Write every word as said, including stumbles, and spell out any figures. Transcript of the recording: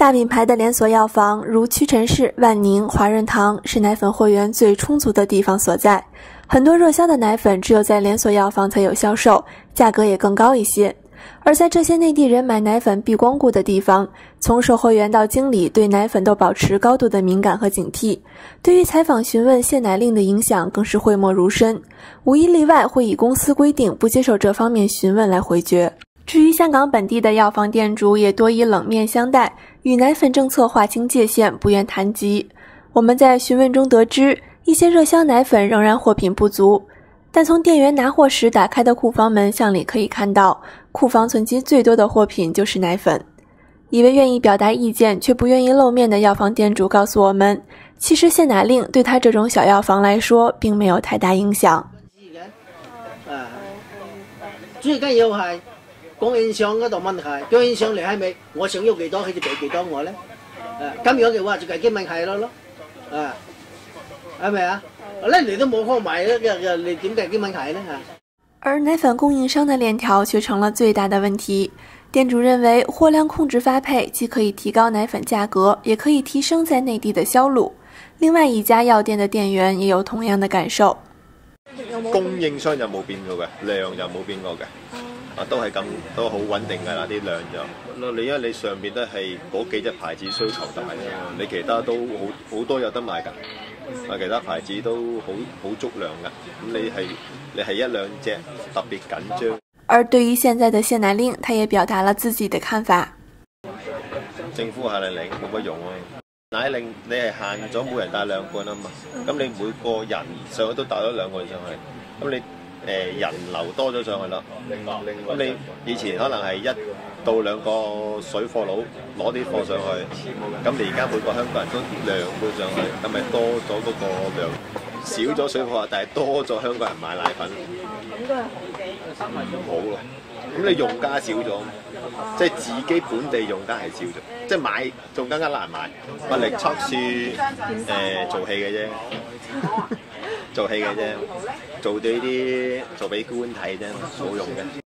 大品牌的连锁药房，如屈臣氏、万宁、华润堂，是奶粉货源最充足的地方所在。很多热销的奶粉只有在连锁药房才有销售，价格也更高一些。而在这些内地人买奶粉必光顾的地方，从售货员到经理对奶粉都保持高度的敏感和警惕。对于采访询问限奶令的影响，更是讳莫如深，无一例外会以公司规定不接受这方面询问来回绝。至于香港本地的药房店主，也多以冷面相待，与奶粉政策划清界限，不愿谈及。我们在询问中得知，一些热销奶粉仍然货品不足，但从店员拿货时打开的库房门向里可以看到，库房存积最多的货品就是奶粉。一位愿意表达意见却不愿意露面的药房店主告诉我们，其實限奶令對他這種小藥房來說並沒有太大影響。 最緊要係供應商嗰度問題，供應商嚟係咪我想要幾多佢就俾幾多我咧？誒咁樣嘅話就係基問題咯咯，誒係咪啊？咧你都冇貨買咧，你點解基問題咧嚇？ 而奶粉供應商的鏈條卻成了最大的問題。店主認為貨量控制發配既可以提高奶粉價格，也可以提升在內地的銷路。另外一家藥店的店員也有同樣的感受。 供應商就冇變過嘅，量就冇變過嘅，啊都係咁都好穩定㗎啦，啲量就你因為你上邊都係嗰幾隻牌子需求大啊，你其他都好好多有得賣㗎，啊其他牌子都好好足量㗎，咁你係你係一兩隻特別緊張。 而對於現在的限奶令，他也表達了自己的看法。 政府限奶令冇乜用啊！奶令你係限咗每人帶兩罐啊嘛，咁你每個人上去都帶咗兩罐上去，咁你誒、呃、人流多咗上去啦，咁你以前可能係一到兩個水貨佬攞啲貨上去，咁你而家每個香港人都兩罐上去，咁咪多咗嗰個量，少咗水貨，但係多咗香港人買奶粉，咁都係好嘅，唔好咯。咁你用家少咗，即係自己本地用家係少咗，即係買仲更加難買。物力測試誒做戲嘅啫，做戲嘅啫，做對啲做俾官睇啫，冇用嘅。